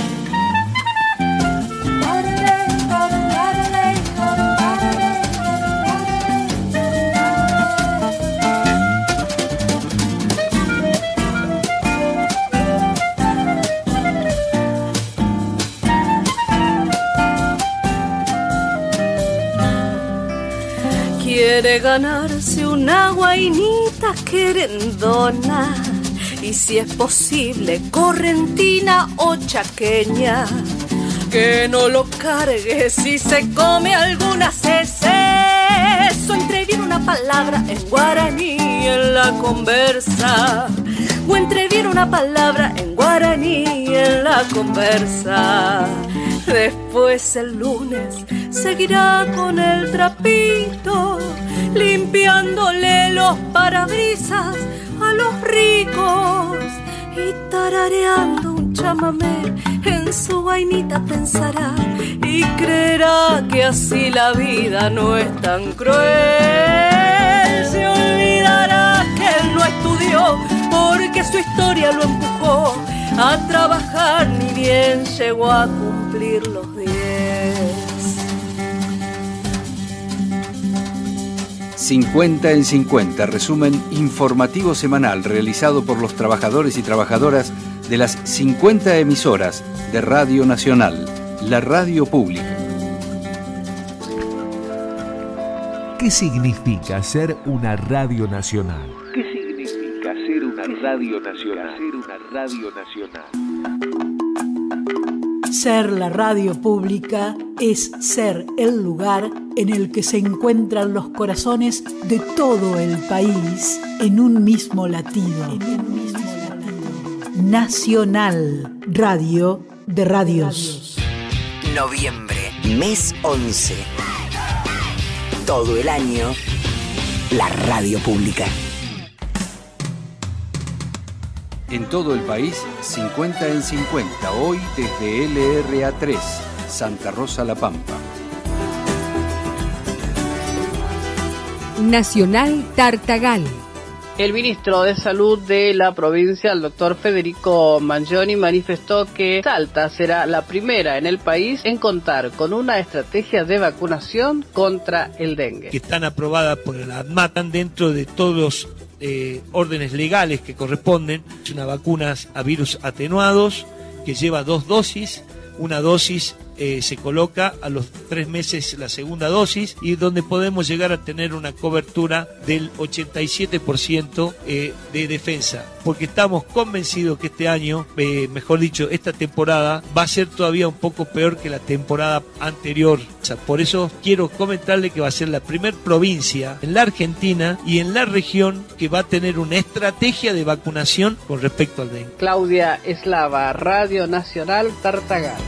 Quiere ganarse una guainita querendona y si es posible correntina o chaqueña. Que no lo cargue si se come alguna ceceso. Entreviene una palabra en guaraní en la conversa. o entreviene una palabra en guaraní en la conversa. Después el lunes seguirá con el trapito, limpiándole los parabrisas a los ricos y tarareando un chamamé en su vainita pensará y creerá que así la vida no es tan cruel. Se olvidará que él no estudió porque su historia lo empujó a trabajar, ni bien llegó a cumplir los diez. cincuenta en cincuenta, resumen informativo semanal realizado por los trabajadores y trabajadoras de las cincuenta emisoras de Radio Nacional, la radio pública. ¿Qué significa ser una radio nacional? ¿Qué significa ser una radio nacional? Ser una radio nacional. Ser la radio pública es ser el lugar en el que se encuentran los corazones de todo el país en un mismo latido. En un mismo latido. Nacional, radio de radios. Noviembre, mes once. Todo el año, la radio pública. En todo el país, cincuenta en cincuenta, hoy desde L R A tres, Santa Rosa La Pampa. Nacional Tartagal. El ministro de Salud de la provincia, el doctor Federico Mangioni, manifestó que Salta será la primera en el país en contar con una estrategia de vacunación contra el dengue. Que están aprobadas por la ANMATAN dentro de todos los eh, órdenes legales que corresponden. Es una vacuna a virus atenuados que lleva dos dosis, una dosis Eh, se coloca a los tres meses la segunda dosis y donde podemos llegar a tener una cobertura del ochenta y siete por ciento eh, de defensa, porque estamos convencidos que este año, eh, mejor dicho, esta temporada va a ser todavía un poco peor que la temporada anterior. O sea, por eso quiero comentarle que va a ser la primer provincia en la Argentina y en la región que va a tener una estrategia de vacunación con respecto al dengue. Claudia Eslava, Radio Nacional Tartagal.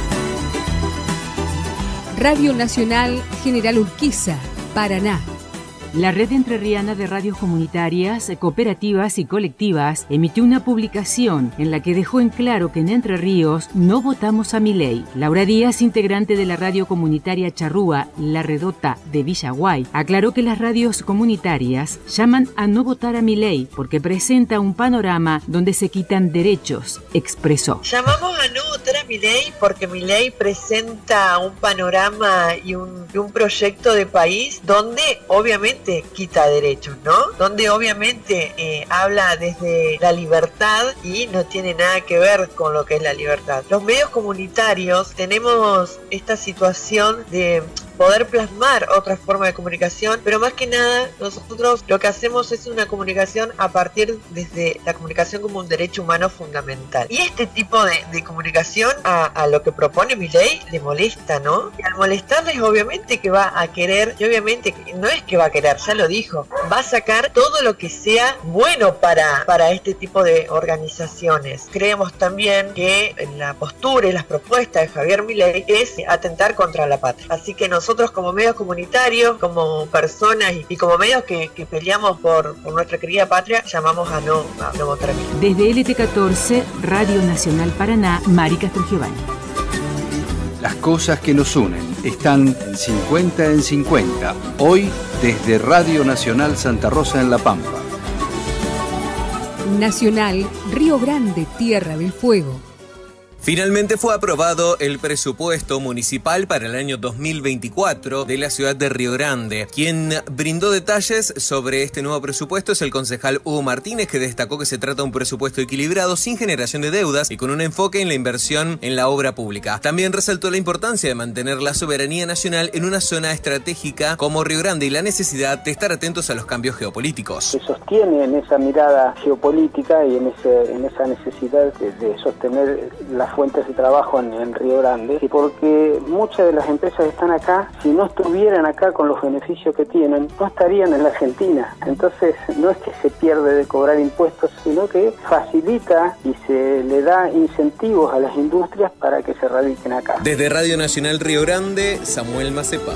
Radio Nacional General Urquiza, Paraná. La Red Entrerriana de Radios Comunitarias, Cooperativas y Colectivas emitió una publicación en la que dejó en claro que en Entre Ríos no votamos a Milei. Laura Díaz, integrante de la radio comunitaria Charrúa, La Redota de Villaguay, aclaró que las radios comunitarias llaman a no votar a Milei porque presenta un panorama donde se quitan derechos, expresó. Llamamos a no votar a Milei porque Milei presenta un panorama y un, y un proyecto de país donde obviamente quita derechos, ¿no? Donde obviamente eh, habla desde la libertad y no tiene nada que ver con lo que es la libertad. Los medios comunitarios tenemos esta situación de poder plasmar otra forma de comunicación, pero más que nada nosotros lo que hacemos es una comunicación a partir desde la comunicación como un derecho humano fundamental. Y este tipo de, de comunicación a, a lo que propone Milei le molesta, ¿no? Y al molestarles obviamente que va a querer, y obviamente no es que va a querer, ya lo dijo, va a sacar todo lo que sea bueno para, para este tipo de organizaciones. Creemos también que la postura y las propuestas de Javier Milei es atentar contra la patria. Así que nosotros Nosotros como medios comunitarios, como personas y, y como medios que, que peleamos por, por nuestra querida patria, llamamos a no, a no votar a mí. Desde L T catorce, Radio Nacional Paraná, Mari Castrogiovanni. Las cosas que nos unen están en cincuenta en cincuenta, hoy desde Radio Nacional Santa Rosa en La Pampa. Nacional Río Grande, Tierra del Fuego. Finalmente fue aprobado el presupuesto municipal para el año dos mil veinticuatro de la ciudad de Río Grande. Quien brindó detalles sobre este nuevo presupuesto es el concejal Hugo Martínez, que destacó que se trata de un presupuesto equilibrado, sin generación de deudas y con un enfoque en la inversión en la obra pública. También resaltó la importancia de mantener la soberanía nacional en una zona estratégica como Río Grande y la necesidad de estar atentos a los cambios geopolíticos. Se sostiene en esa mirada geopolítica y en, ese, en esa necesidad de, de sostener la fuentes de trabajo en, en Río Grande, y porque muchas de las empresas que están acá, si no estuvieran acá con los beneficios que tienen, no estarían en la Argentina. Entonces no es que se pierde de cobrar impuestos, sino que facilita y se le da incentivos a las industrias para que se radiquen acá. Desde Radio Nacional Río Grande, Samuel Macepa.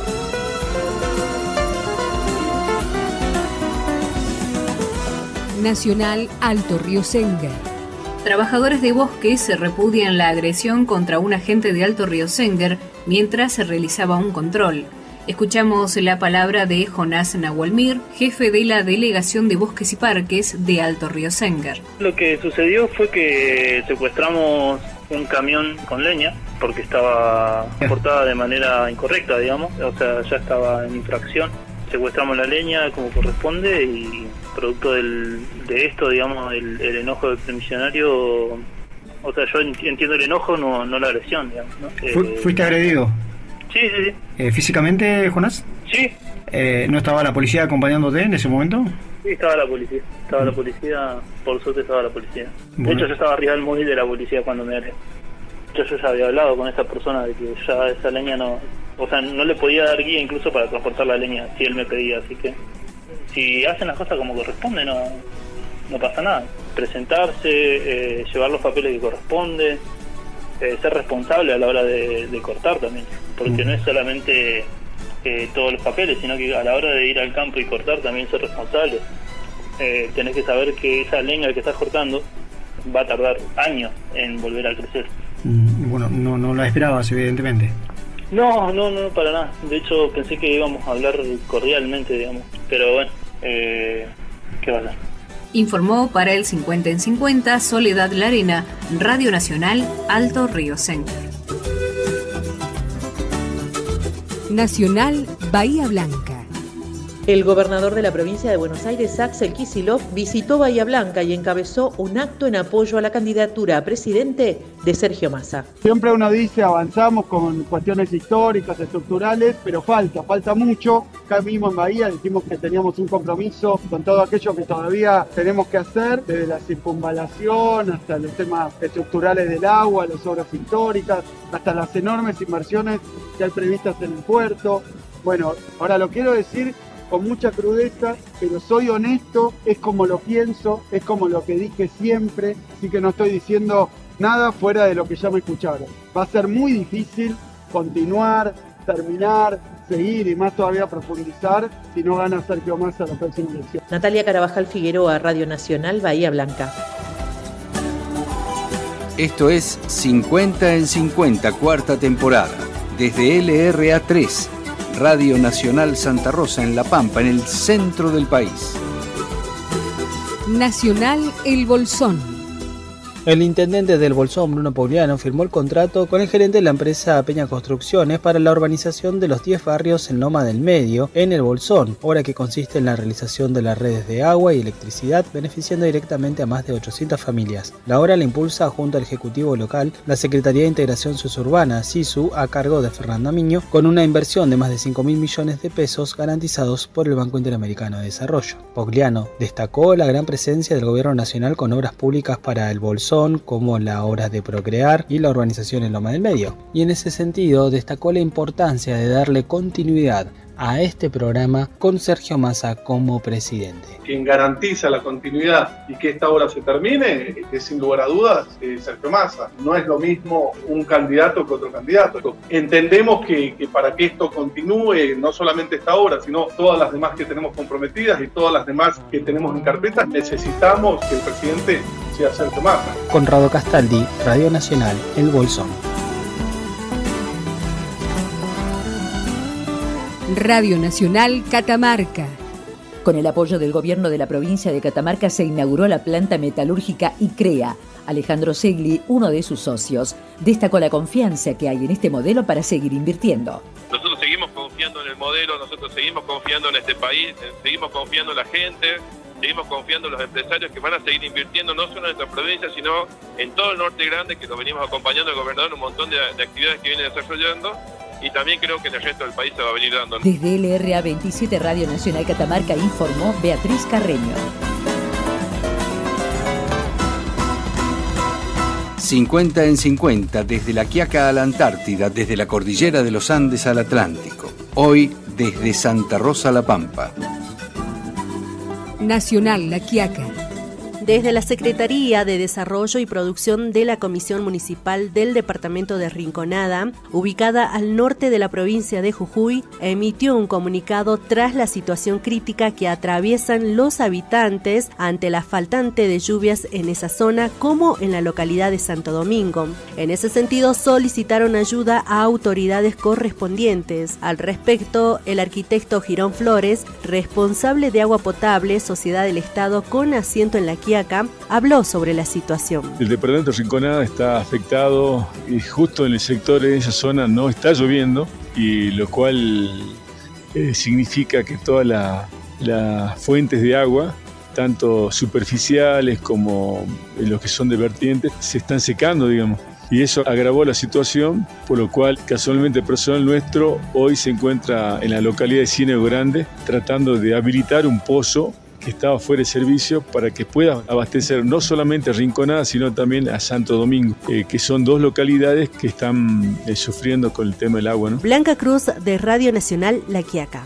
Nacional Alto Río Senga. Trabajadores de bosques repudian la agresión contra un agente de Alto Río Senga mientras se realizaba un control. Escuchamos la palabra de Jonás Nahualmir, jefe de la Delegación de Bosques y Parques de Alto Río Senga. Lo que sucedió fue que secuestramos un camión con leña porque estaba portada de manera incorrecta, digamos, o sea, ya estaba en infracción. Secuestramos la leña como corresponde y producto del, de esto, digamos, el, el enojo del permisionario, o sea, yo entiendo el enojo, no, no la agresión, digamos, ¿no? Fu Eh, ¿Fuiste agredido? Sí, sí, sí. Eh, ¿Físicamente, Jonás? Sí. Eh, ¿No estaba la policía acompañándote en ese momento? Sí, estaba la policía, estaba la policía, por suerte estaba la policía. De Bueno. hecho, yo estaba arriba del móvil de la policía cuando me hablé. Yo, yo ya había hablado con esa persona de que ya esa leña no, o sea, no le podía dar guía incluso para transportar la leña si él me pedía, así que si hacen las cosas como corresponde no, no pasa nada. Presentarse, eh, llevar los papeles que corresponden, eh, ser responsable a la hora de, de cortar también, porque no es solamente eh, todos los papeles, sino que a la hora de ir al campo y cortar también ser responsable. Eh, tenés que saber que esa leña que estás cortando va a tardar años en volver a crecer. Mm, Bueno, no, no la esperabas, evidentemente. No, no, no, para nada. De hecho, pensé que íbamos a hablar cordialmente, digamos. Pero bueno, eh, ¿qué va a hacer? Informó para el cincuenta en cincuenta Soledad Larena, Radio Nacional Alto Río Senga. Nacional Bahía Blanca. El gobernador de la provincia de Buenos Aires, Axel Kicillof, visitó Bahía Blanca y encabezó un acto en apoyo a la candidatura a presidente de Sergio Massa. Siempre uno dice avanzamos con cuestiones históricas, estructurales, pero falta, falta mucho. Acá mismo en Bahía dijimos que teníamos un compromiso con todo aquello que todavía tenemos que hacer, desde la circunvalación hasta los temas estructurales del agua, las obras históricas, hasta las enormes inversiones que hay previstas en el puerto. Bueno, ahora lo quiero decir con mucha crudeza, pero soy honesto, es como lo pienso, es como lo que dije siempre, así que no estoy diciendo nada fuera de lo que ya me escucharon. Va a ser muy difícil continuar, terminar, seguir y más todavía profundizar si no gana Sergio Massa la próxima elección. Natalia Carabajal Figueroa, Radio Nacional, Bahía Blanca. Esto es cincuenta en cincuenta, cuarta temporada, desde L R A tres. Radio Nacional Santa Rosa en La Pampa, en el centro del país. Nacional El Bolsón. El intendente del Bolsón, Bruno Pauliano, firmó el contrato con el gerente de la empresa Peña Construcciones para la urbanización de los diez barrios en Loma del Medio, en el Bolsón, obra que consiste en la realización de las redes de agua y electricidad, beneficiando directamente a más de ochocientas familias. La obra la impulsa junto al Ejecutivo Local la Secretaría de Integración Suburbana, SISU, a cargo de Fernanda Miño, con una inversión de más de cinco mil millones de pesos garantizados por el Banco Interamericano de Desarrollo. Pauliano destacó la gran presencia del Gobierno Nacional con obras públicas para el Bolsón, como la obra de Procrear y la urbanización en Loma del Medio. Y en ese sentido destacó la importancia de darle continuidad a este programa con Sergio Massa como presidente. Quien garantiza la continuidad y que esta obra se termine es sin lugar a dudas eh, Sergio Massa. No es lo mismo un candidato que otro candidato. Entendemos que, que para que esto continúe, no solamente esta obra, sino todas las demás que tenemos comprometidas y todas las demás que tenemos en carpeta, necesitamos que el presidente sea Sergio Massa. Conrado Castaldi, Radio Nacional, El Bolsón. Radio Nacional Catamarca. Con el apoyo del gobierno de la provincia de Catamarca se inauguró la planta metalúrgica ICREA. Alejandro Segli, uno de sus socios, destacó la confianza que hay en este modelo para seguir invirtiendo. Nosotros seguimos confiando en el modelo, nosotros seguimos confiando en este país, seguimos confiando en la gente, seguimos confiando en los empresarios que van a seguir invirtiendo no solo en nuestra provincia, sino en todo el norte grande, que lo venimos acompañando el gobernador, un montón de, de actividades que viene desarrollando. Y también creo que en el resto del país se va a venir dando. Desde L R A veintisiete Radio Nacional Catamarca informó Beatriz Carreño. cincuenta en cincuenta, desde la Quiaca a la Antártida, desde la cordillera de los Andes al Atlántico. Hoy, desde Santa Rosa a La Pampa. Nacional La Quiaca. Desde la Secretaría de Desarrollo y Producción de la Comisión Municipal del Departamento de Rinconada, ubicada al norte de la provincia de Jujuy, emitió un comunicado tras la situación crítica que atraviesan los habitantes ante la faltante de lluvias en esa zona como en la localidad de Santo Domingo. En ese sentido, solicitaron ayuda a autoridades correspondientes. Al respecto, el arquitecto Girón Flores, responsable de agua potable, Sociedad del Estado con asiento en la Quiaca, habló sobre la situación. El departamento de Rinconada está afectado y justo en el sector de esa zona no está lloviendo, y lo cual eh, significa que todas las la fuentes de agua, tanto superficiales como los que son de vertientes, se están secando, digamos. Y eso agravó la situación, por lo cual casualmente el personal nuestro hoy se encuentra en la localidad de Ciénago Grande tratando de habilitar un pozo que estaba fuera de servicio para que pueda abastecer no solamente a Rinconada, sino también a Santo Domingo, eh, que son dos localidades que están eh, sufriendo con el tema del agua, ¿no? Blanca Cruz, de Radio Nacional La Quiaca.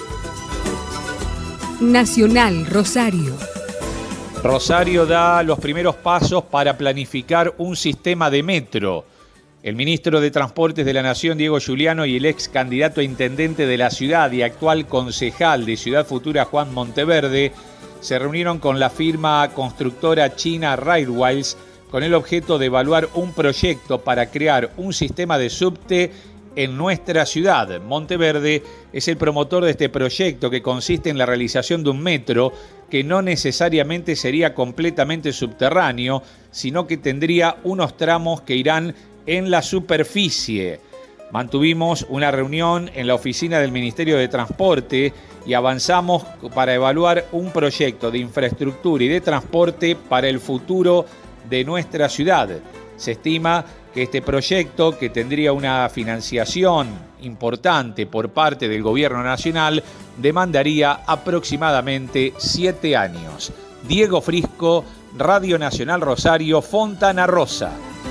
Nacional Rosario. Rosario da los primeros pasos para planificar un sistema de metro. El ministro de Transportes de la Nación, Diego Giuliano, y el ex candidato a intendente de la ciudad y actual concejal de Ciudad Futura, Juan Monteverde, se reunieron con la firma constructora china Railways con el objeto de evaluar un proyecto para crear un sistema de subte en nuestra ciudad. Monteverde es el promotor de este proyecto, que consiste en la realización de un metro que no necesariamente sería completamente subterráneo, sino que tendría unos tramos que irán en la superficie. Mantuvimos una reunión en la oficina del Ministerio de Transporte y avanzamos para evaluar un proyecto de infraestructura y de transporte para el futuro de nuestra ciudad. Se estima que este proyecto, que tendría una financiación importante por parte del Gobierno Nacional, demandaría aproximadamente siete años. Diego Frisco, Radio Nacional Rosario, Fontana Rosa.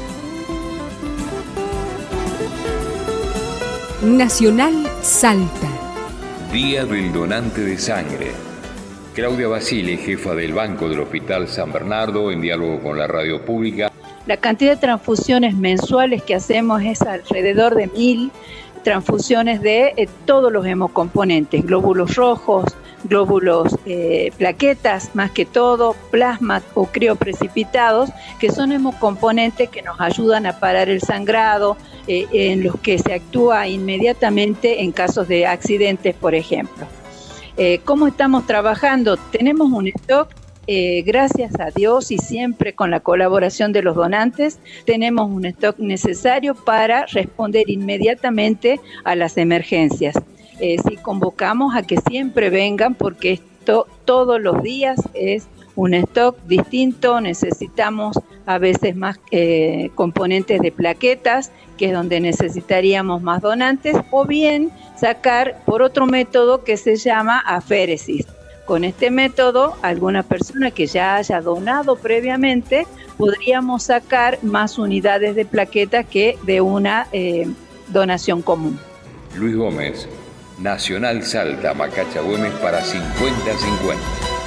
Nacional Salta. Día del Donante de Sangre. Claudia Basile, jefa del Banco del Hospital San Bernardo, en diálogo con la radio pública. La cantidad de transfusiones mensuales que hacemos es alrededor de mil transfusiones de eh, todos los hemocomponentes, glóbulos rojos, glóbulos eh, plaquetas, más que todo, plasma o crioprecipitados, que son hemocomponentes que nos ayudan a parar el sangrado, eh, en los que se actúa inmediatamente en casos de accidentes, por ejemplo. Eh, ¿Cómo estamos trabajando? Tenemos un stock, eh, gracias a Dios y siempre con la colaboración de los donantes, tenemos un stock necesario para responder inmediatamente a las emergencias. Eh, sí convocamos a que siempre vengan, porque esto todos los días es un stock distinto. Necesitamos a veces más eh, componentes de plaquetas, que es donde necesitaríamos más donantes, o bien sacar por otro método que se llama aféresis. Con este método, alguna persona que ya haya donado previamente, podríamos sacar más unidades de plaquetas que de una eh, donación común. Luis Gómez, Nacional Salta, Macacha Güemes, para cincuenta cincuenta.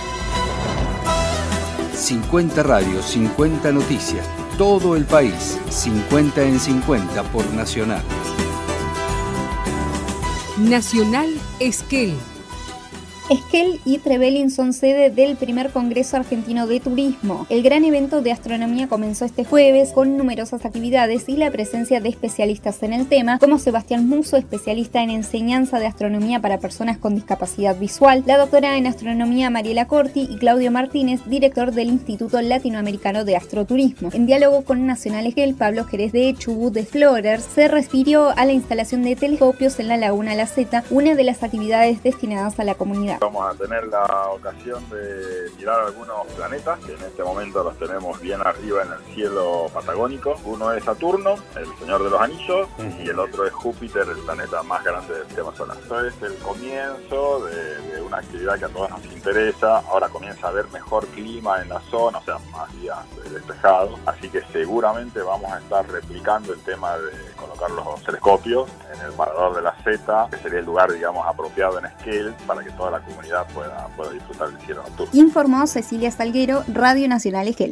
cincuenta radios, cincuenta noticias. Todo el país, cincuenta en cincuenta por Nacional. Nacional Esquel. Esquel y Trevelin son sede del primer Congreso Argentino de Turismo. El gran evento de astronomía comenzó este jueves con numerosas actividades y la presencia de especialistas en el tema, como Sebastián Musso, especialista en enseñanza de astronomía para personas con discapacidad visual, la doctora en astronomía Mariela Corti y Claudio Martínez, director del Instituto Latinoamericano de Astroturismo. En diálogo con Nacional Esquel, Pablo Jerez de Chubut Explorers se refirió a la instalación de telescopios en la Laguna La Zeta, una de las actividades destinadas a la comunidad. Ciencia. Vamos a tener la ocasión de mirar algunos planetas que en este momento los tenemos bien arriba en el cielo patagónico. Uno es Saturno, el Señor de los Anillos, y el otro es Júpiter, el planeta más grande del sistema solar. Esto es el comienzo de, de una actividad que a todos nos interesa. Ahora comienza a haber mejor clima en la zona, o sea, más días despejados, así que seguramente vamos a estar replicando el tema de colocar los telescopios en el parador de la Z, que sería el lugar, digamos, apropiado en Esquel para que toda la comunidad pueda, pueda disfrutar del cielo nocturno. Informó Cecilia Salguero, Radio Nacional Esquel.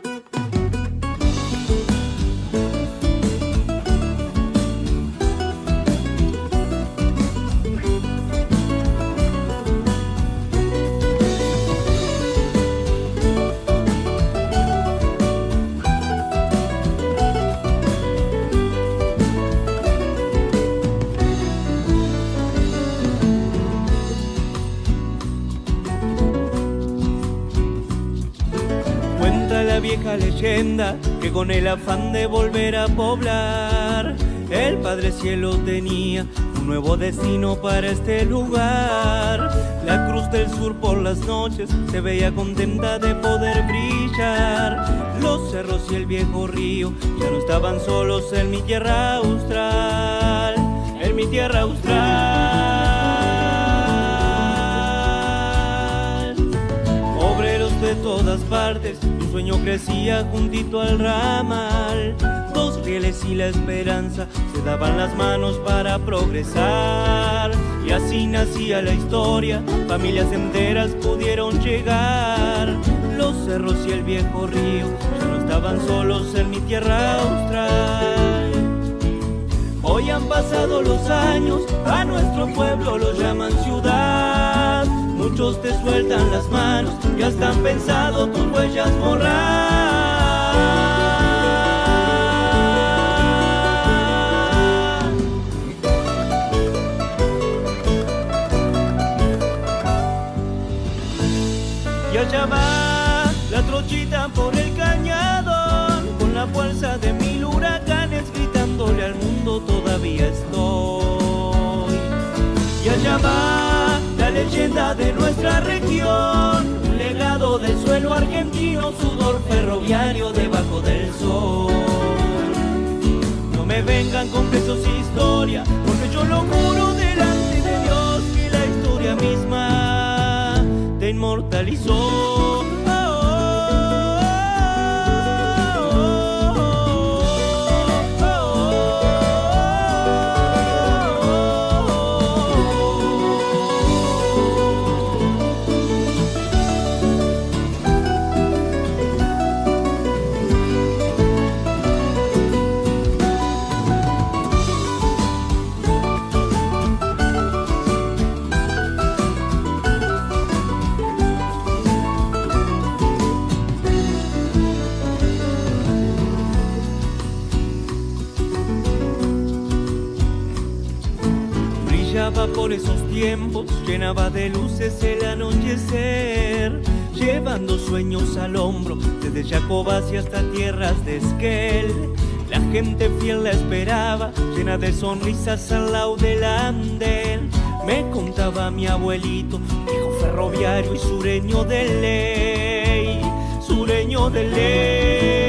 Vieja leyenda que con el afán de volver a poblar, el Padre Cielo tenía un nuevo destino para este lugar. La Cruz del Sur por las noches se veía contenta de poder brillar. Los cerros y el viejo río ya no estaban solos en mi tierra austral, en mi tierra austral. Obreros de todas partes, sueño crecía juntito al ramal. Dos rieles y la esperanza se daban las manos para progresar. Y así nacía la historia, familias enteras pudieron llegar. Los cerros y el viejo río ya no estaban solos en mi tierra austral. Hoy han pasado los años, a nuestro pueblo lo llaman ciudad. Muchos te sueltan las manos, ya están pensado tus huellas borrar. Y allá va la trochita por el cañadón, con la fuerza de mil huracanes, gritándole al mundo todavía estoy. Y allá va la leyenda de nuestra región, un legado del suelo argentino, sudor ferroviario debajo del sol. No me vengan con besos y historia, porque yo lo juro delante de Dios que la historia misma te inmortalizó. Por esos tiempos llenaba de luces el anochecer, llevando sueños al hombro desde Jacobas y hasta tierras de Esquel. La gente fiel la esperaba, llena de sonrisas al lado del andén. Me contaba mi abuelito, hijo ferroviario y sureño de ley, sureño de ley.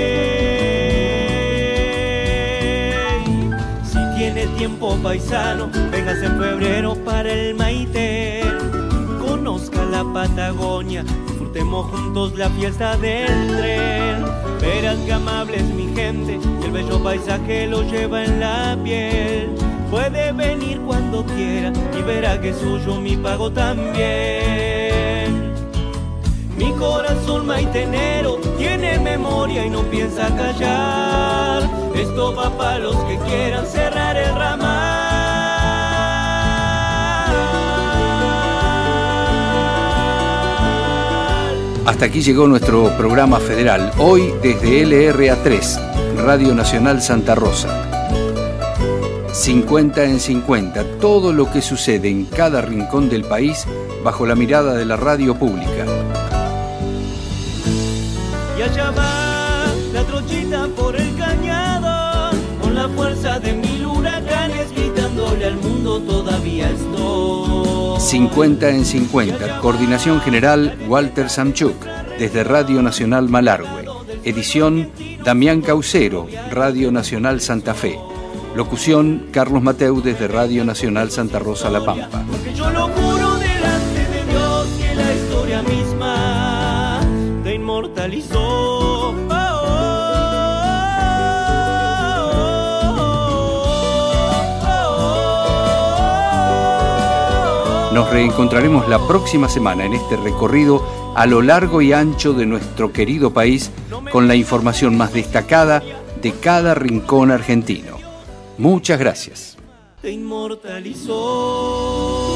Tiene tiempo paisano, vengas en febrero para el Maitén. Conozca la Patagonia, disfrutemos juntos la fiesta del tren. Verás que amable es mi gente, y el bello paisaje lo lleva en la piel. Puede venir cuando quiera y verá que suyo mi pago también. Mi corazón maitenero tiene memoria y no piensa callar. Esto va para los que quieran cerrar el ramal. Hasta aquí llegó nuestro programa federal, hoy desde L R A tres, Radio Nacional Santa Rosa. cincuenta en cincuenta, todo lo que sucede en cada rincón del país bajo la mirada de la radio pública. Y allá va la trochita por el cañadón, con la fuerza de mil huracanes, gritándole al mundo todavía estoy. cincuenta en cincuenta. Coordinación general Walter Samchuk, desde Radio Nacional Malargüe. Edición Damián Caucero, Radio Nacional Santa Fe. Locución Carlos Mateu, desde Radio Nacional Santa Rosa La Pampa. Porque yo lo juro delante de Dios que la historia misma te inmortalizó. Nos reencontraremos la próxima semana en este recorrido a lo largo y ancho de nuestro querido país con la información más destacada de cada rincón argentino. Muchas gracias. Te inmortalizó.